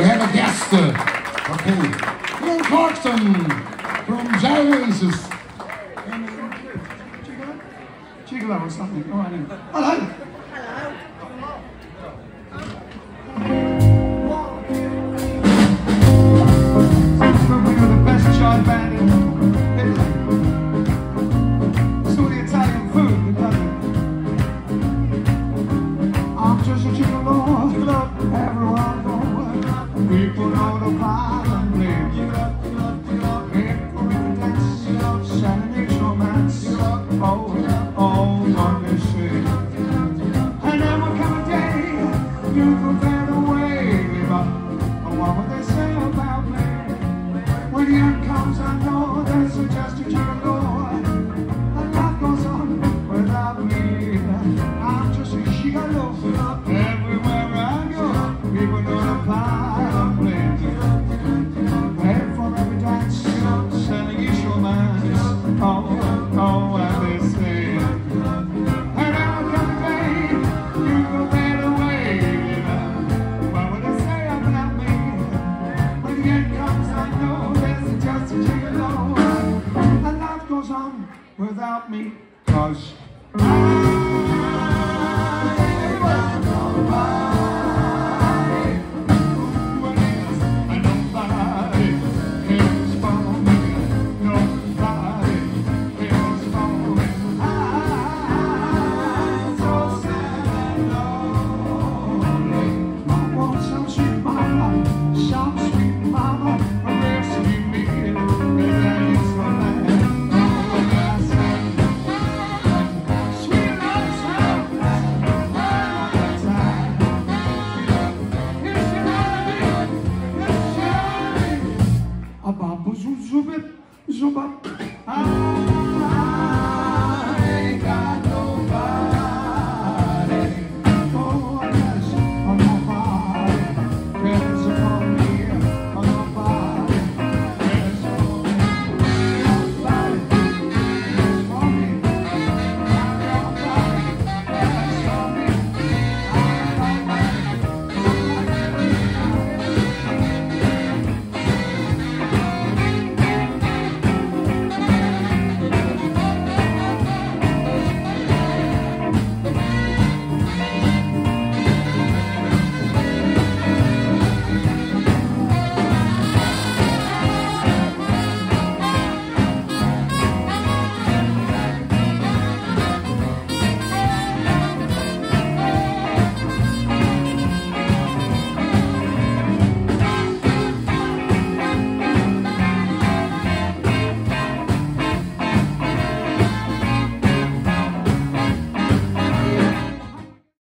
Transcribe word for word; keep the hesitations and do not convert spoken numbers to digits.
We have a guest. Uh, okay. Ian Clarkson from Gyraces. Gigolo? Gigolo or something. Oh, I didn't. Hello. People know the pride and blame. People in the dance, Saturday romance. Oh, oh, what they say. And then will come a day you will fade away. But what will they say about me? When the end comes, I know there's a just a gigolo. And life goes on without me. I'm just a gigolo.